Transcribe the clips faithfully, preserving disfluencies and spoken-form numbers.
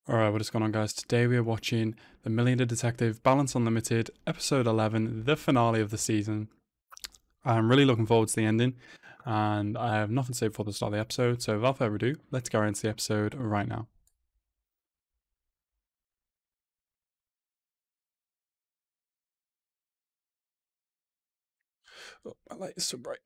Alright, what is going on, guys? Today we are watching The Millionaire Detective Balance Unlimited, episode eleven, the finale of the season. I'm really looking forward to the ending, and I have nothing to say before the start of the episode, so without further ado, let's go into the episode right now. Oh, my light is so bright.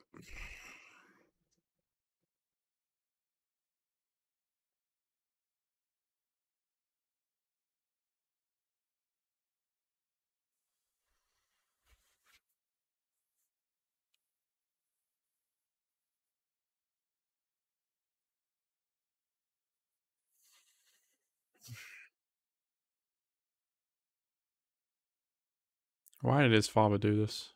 Why did his father do this?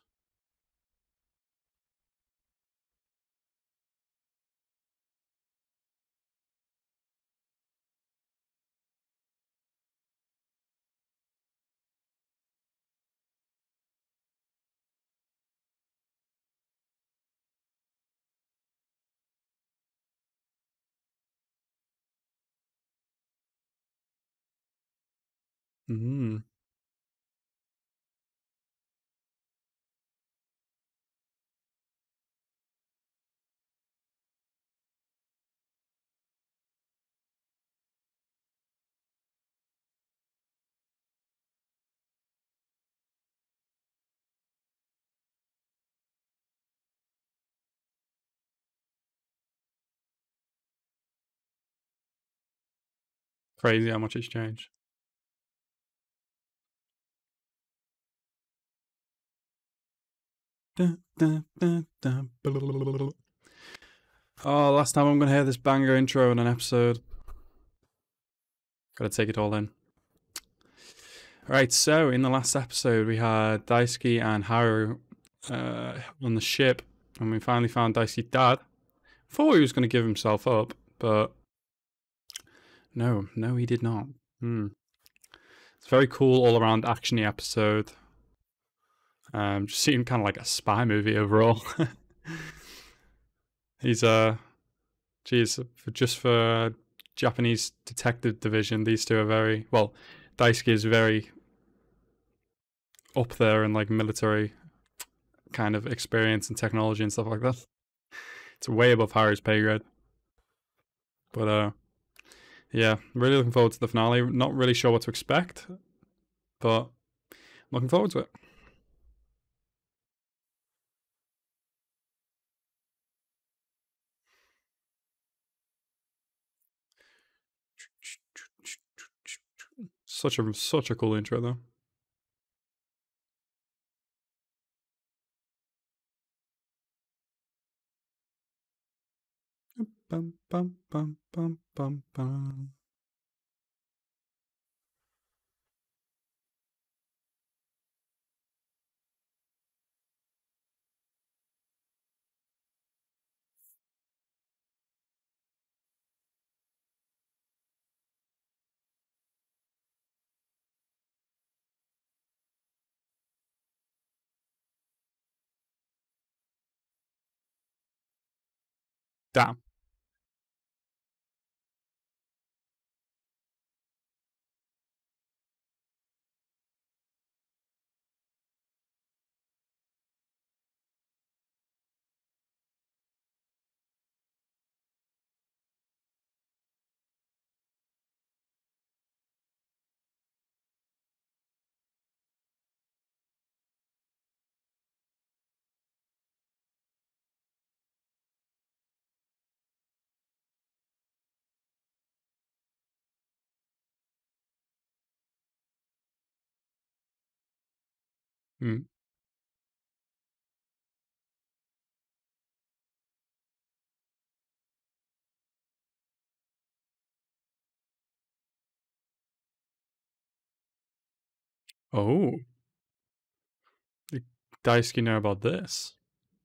Hmm. Crazy how much it's changed. Dun, dun, dun, dun. Oh, last time I'm gonna hear this banger intro in an episode. Gotta take it all in. Alright, so in the last episode we had Daisuke and Haru uh, on the ship, and we finally found Daisuke's dad. Thought he was going to give himself up, but no, no, he did not. Hmm. It's a very cool all around actiony episode. Um, just seemed kind of like a spy movie overall. He's uh, geez, for, just for Japanese detective division, these two are very well. Daisuke is very up there in like military kind of experience and technology and stuff like that. It's way above Haru's pay grade. But uh, yeah, really looking forward to the finale. Not really sure what to expect, but looking forward to it. Such a such a cool intro though. Bum, bum, bum, bum, bum, bum. Damn. Mm. Oh, did Daisuke know about this?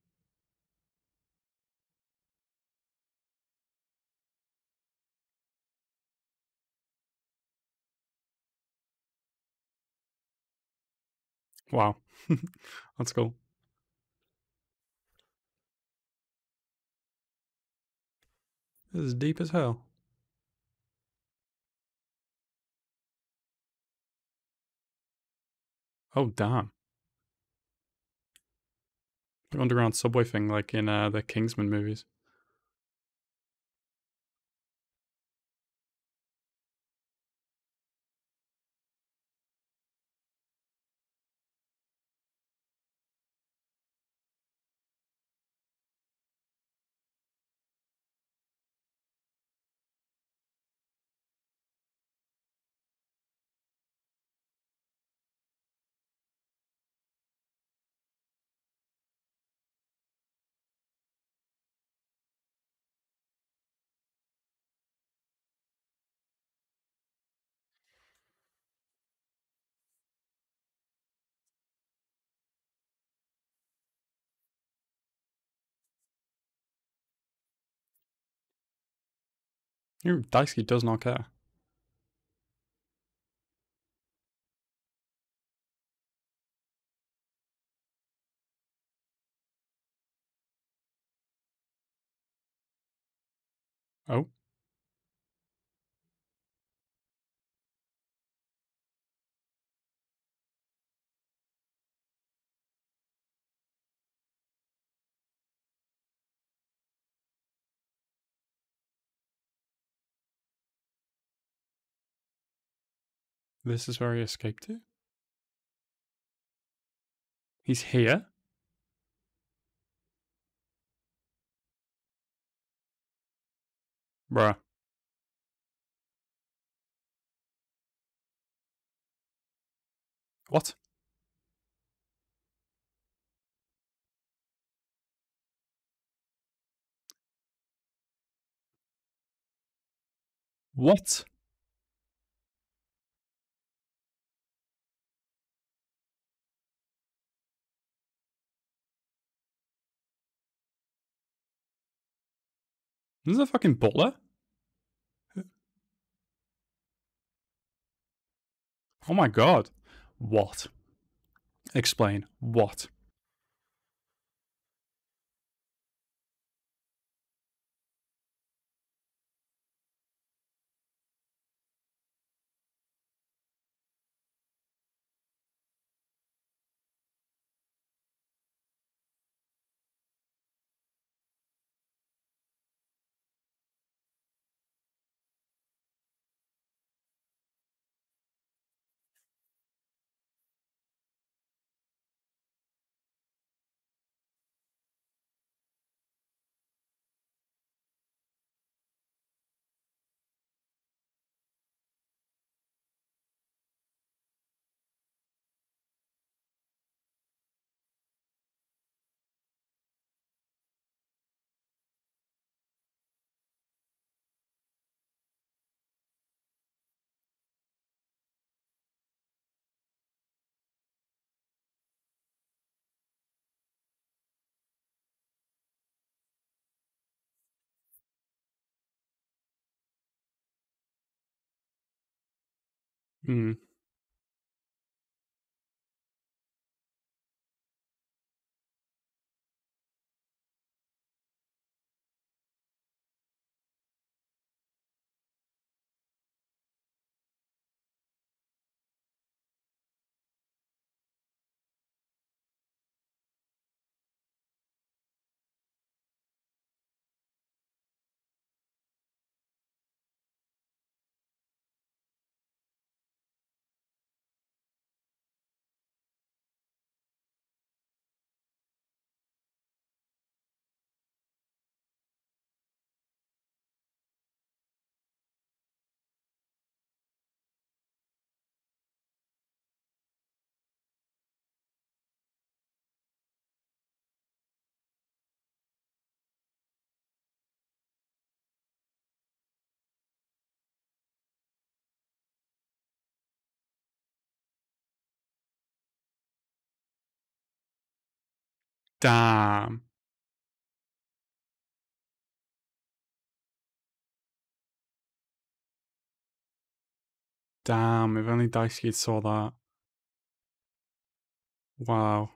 Wow, that's cool. This is deep as hell. Oh, damn. The underground subway thing, like in uh, the Kingsman movies. You Daisuke does not care. Oh. This is where he escaped to? He's here? Bruh. What? What? This is a fucking butler? Oh my god. What? Explain. What? Hmm. Damn. Damn. If only Daisuke saw that. Wow.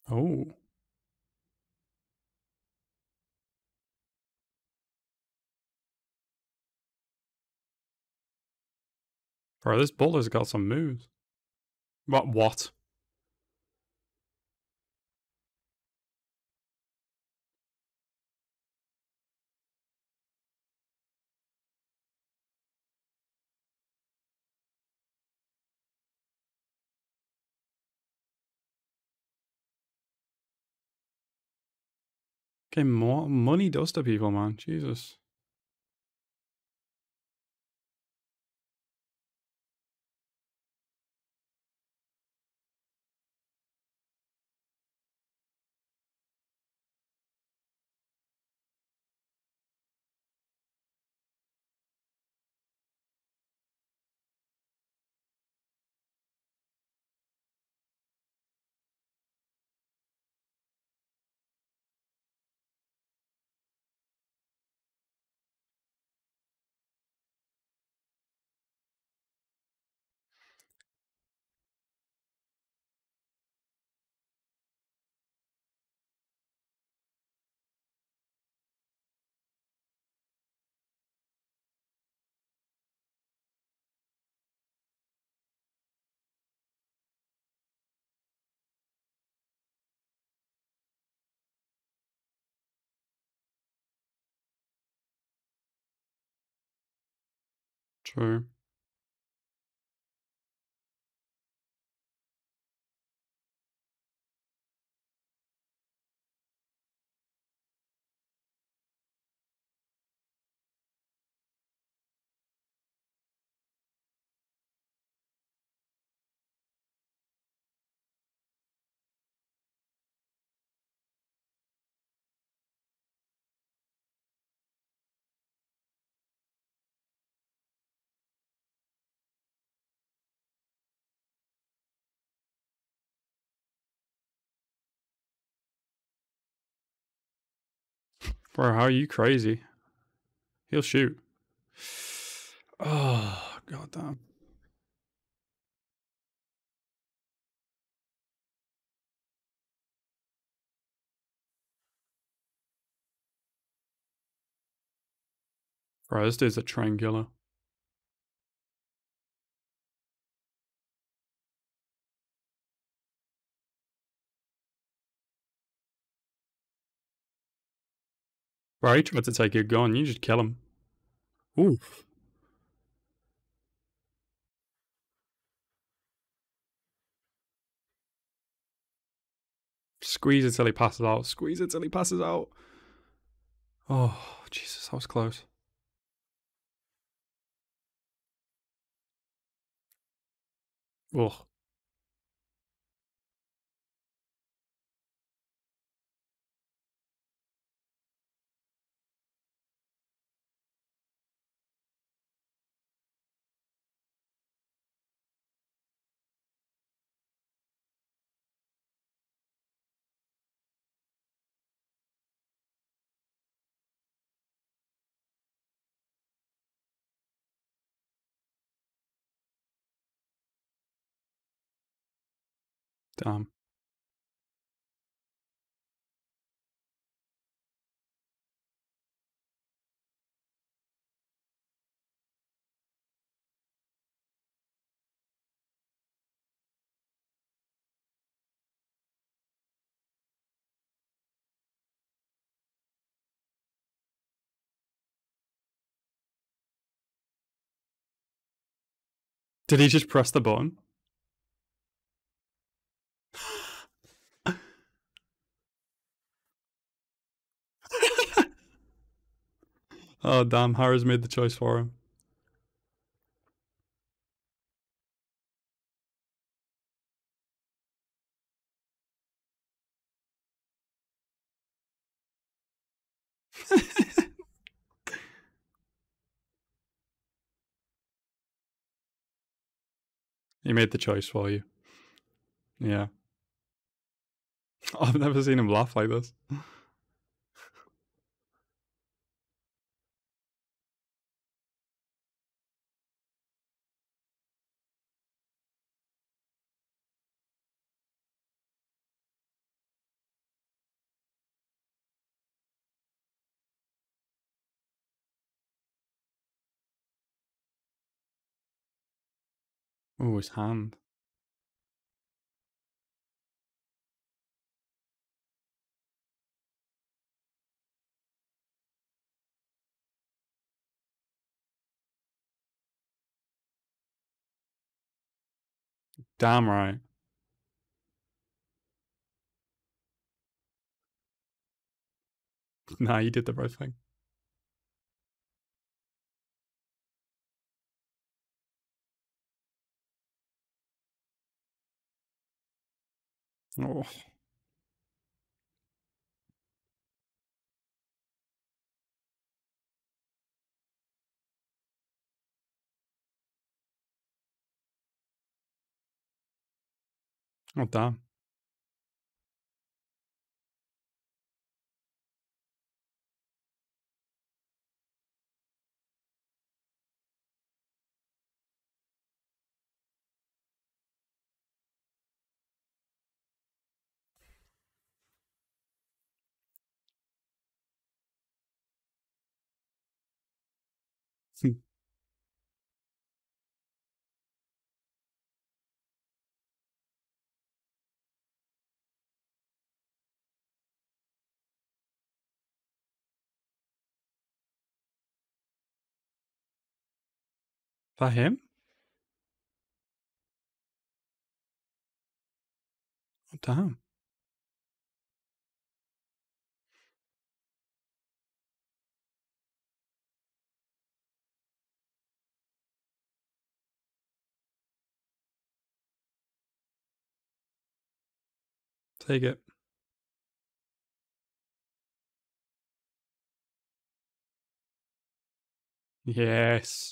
Oh. Bro, this bowler's got some moves. What? What? Okay, more money does to people, man. Jesus. True. Bro, how are you crazy? He'll shoot. Oh, goddamn. Bro, this dude's a train killer. Bro, he tried to take your gun. You just kill him. Ooh. Squeeze it till he passes out. Squeeze it till he passes out. Oh, Jesus, that was close. Ugh. Damn. Did he just press the button? Oh, damn. Harris made the choice for him. He made the choice for you. Yeah. I've never seen him laugh like this. Oh, his hand. Damn right. Nah, you did the right thing. Oh, oh damn. That him? Oh damn. Take it. Yes.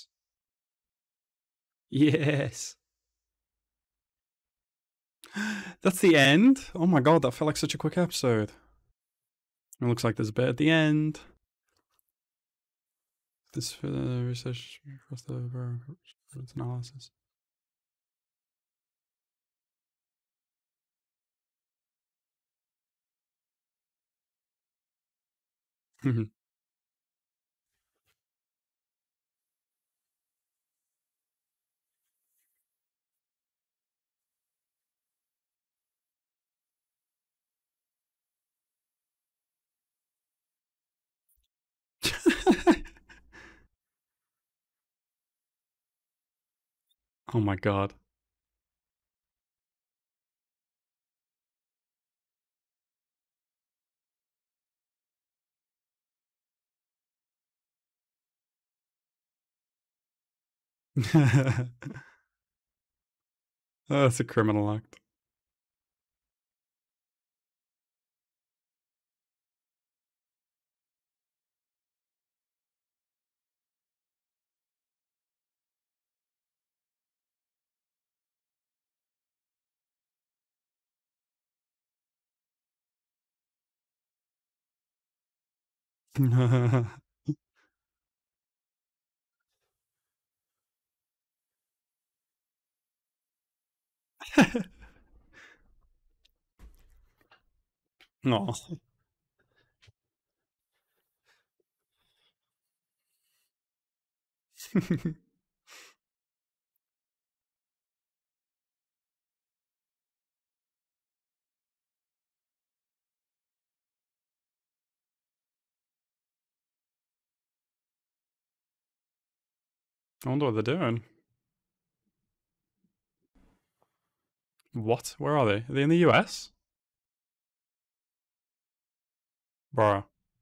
Yes. That's the end? Oh my god, that felt like such a quick episode. It looks like there's a bit at the end. This for the research across the analysis. Oh my god. Oh, that's a criminal act. No. I wonder what they're doing. What? Where are they? Are they in the U S? Bro.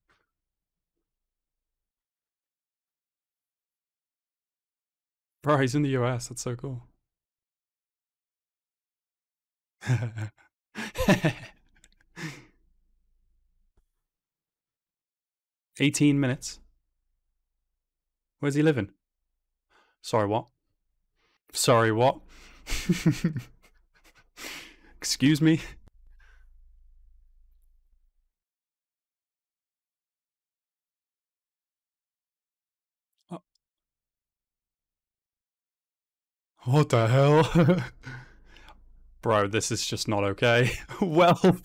Bro, he's in the U S. That's so cool. eighteen minutes. Where's he living? Sorry, what? Sorry, what? Excuse me? Oh, what the hell? Bro, this is just not okay. Well,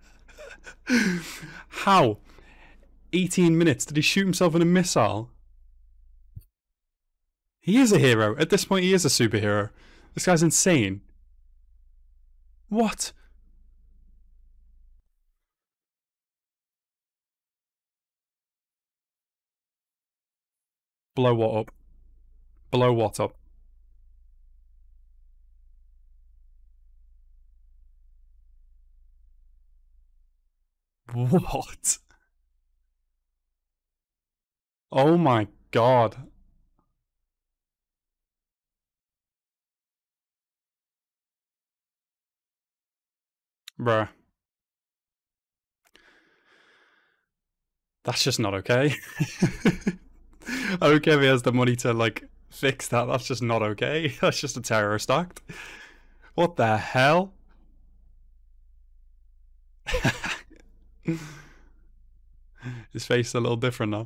how? eighteen minutes? Did he shoot himself in a missile? He is a hero. At this point, he is a superhero. This guy's insane. What? Blow what up? Blow what up? What? Oh my god. Bruh. That's just not okay. I don't care if he has the money to, like, fix that. That's just not okay. That's just a terrorist act. What the hell? His face is a little different now.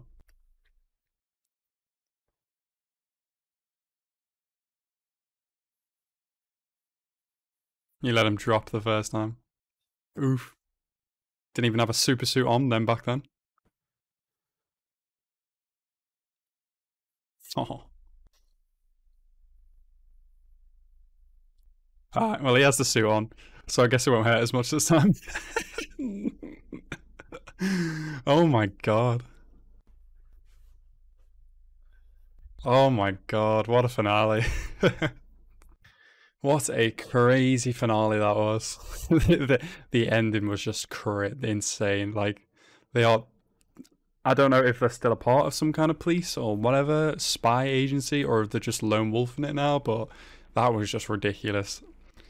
You let him drop the first time. Oof. Didn't even have a super suit on then back then. Oh. Alright, well, he has the suit on, so I guess it won't hurt as much this time. Oh my god. Oh my god, what a finale. What a crazy finale that was. the, the ending was just cra- insane. Like, they are. I don't know if they're still a part of some kind of police or whatever, spy agency, or if they're just lone wolfing it now, but that was just ridiculous.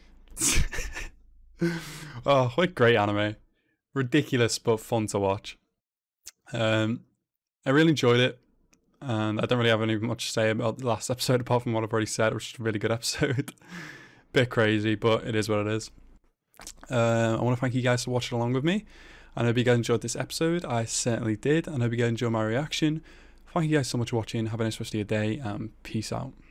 Oh, what great anime. Ridiculous but fun to watch. Um, I really enjoyed it. And I don't really have any much to say about the last episode apart from what I've already said, which is a really good episode. Bit crazy, but it is what it is. Uh, I want to thank you guys for watching along with me. I hope you guys enjoyed this episode. I certainly did. And I hope you guys enjoyed my reaction. Thank you guys so much for watching. Have a nice rest of your day and peace out.